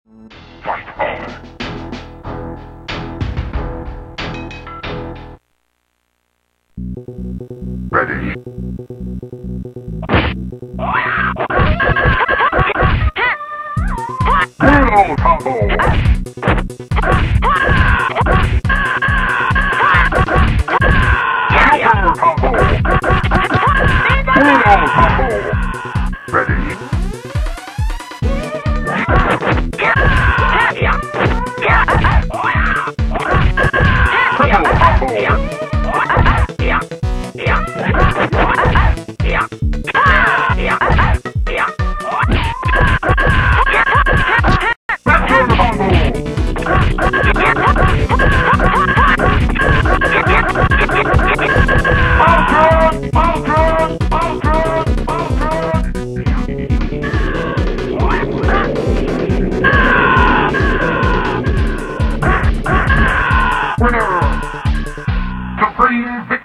Fight on! Ready. Brutal combo! Power combo! Brutal combo! Ready. Triple combo! Winner! Supreme